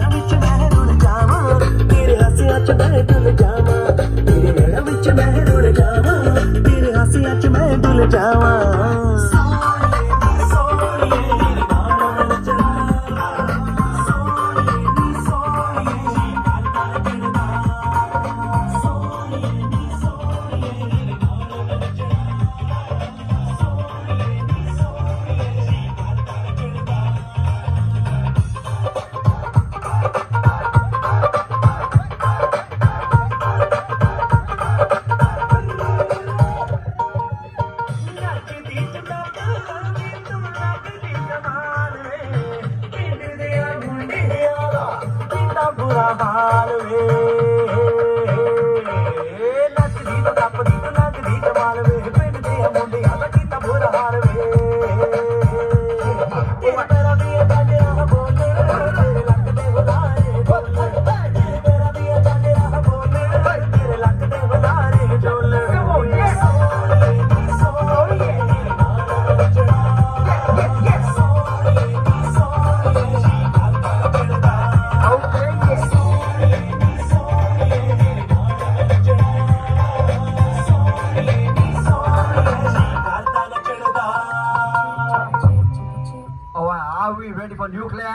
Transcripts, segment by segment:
विच मैं रुल जावां तेरे हासियां च मैं डुल जावां तेरे नैना विच मैं रुल जावां तेरे हासियां च मैं डुल जावां बुरा हाल वे नचदी तो टपदी तो लगदी कमाल वे पिंड दे मुंडियां दा कीता बुरा हाल वे तेरा भी जाने रहा बोले तेरे लक दे बुलारे बोले तेरा भी जाने रहा बोले तेरे लक दे बुलारे जोले Are we ready for nuclear?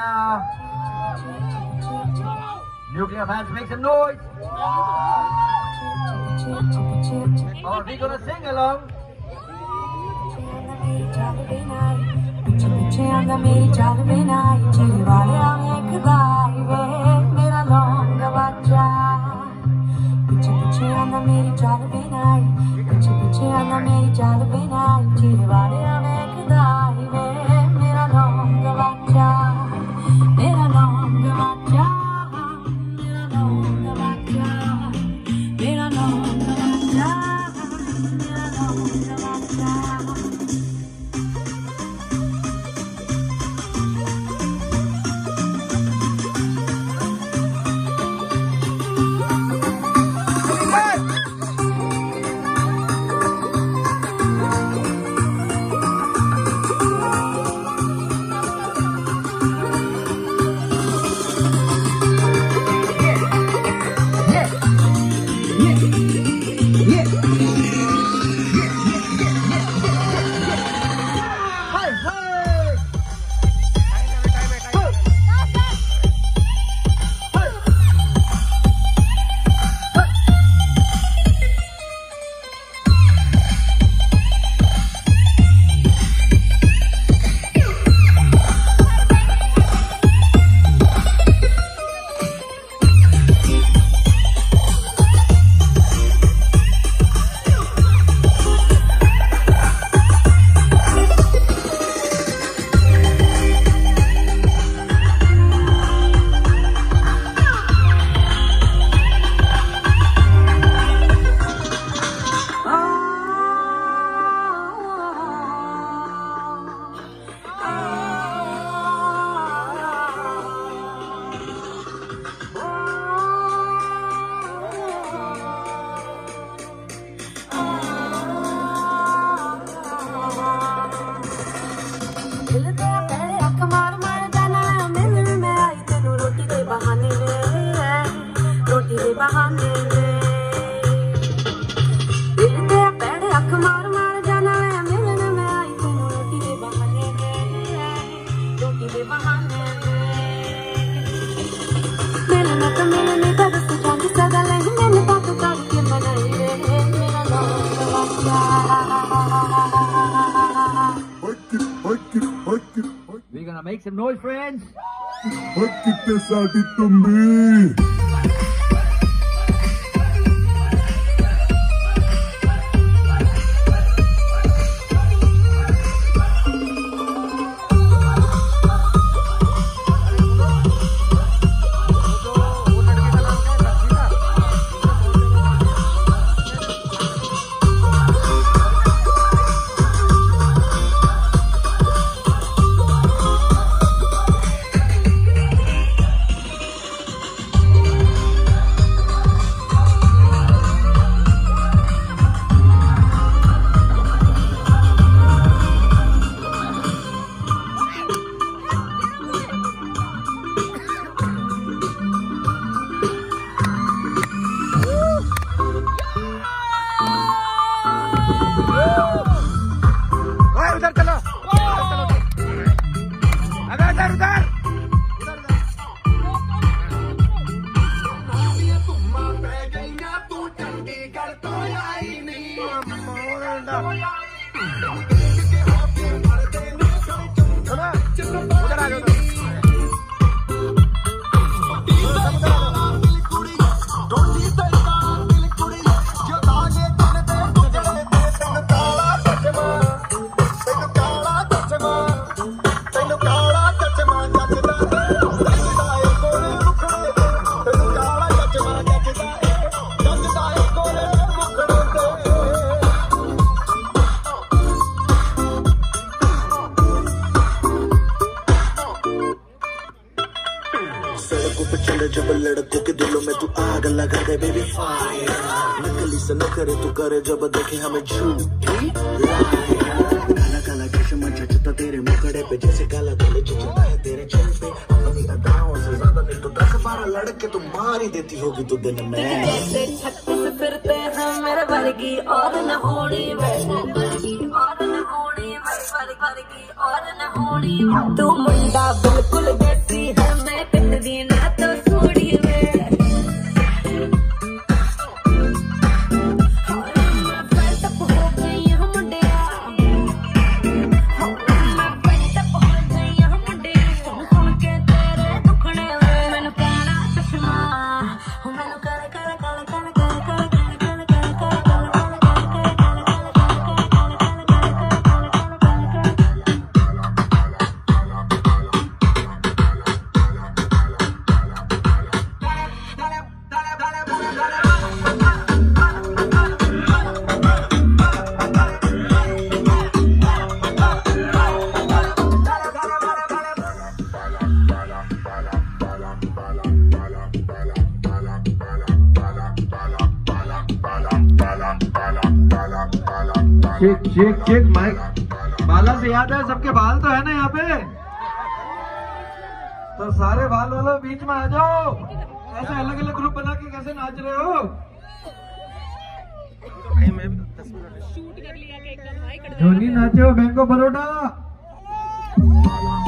Nuclear fans, make some noise. Are we gonna sing along? We're gonna make some noise, friends. जब लड़कों के दिलों में तू आग लगा दे बेबी फायर, नकली से न करे तू करे जब देखे हमें झूठी काला काला चश्मा जचता तेरे मुखड़े पे जैसे काला काले जचता है तेरे चेहरे पे। अपनी अदाओं से ज्यादा नहीं तो 10-12 लड़के तुम मार ही देती होगी तू दिन में। जैसे छत्तीस फिरते हैं मेरे वर्गी और न होनी वर्गी और न होनी वर्गी और न होनी। तू मुंडा बिल्कुल जैसी है मैं पिटदी ना तो सूड़ी में। चेक चेक चेक माइक बाला से याद है सबके बाल तो है ना यहाँ पे, तो सारे बाल वालों बीच में आ जाओ। ऐसे अलग अलग ग्रुप बना के कैसे नाच रहे हो? धोनी नाचे हो बैंक ऑफ बड़ौदा।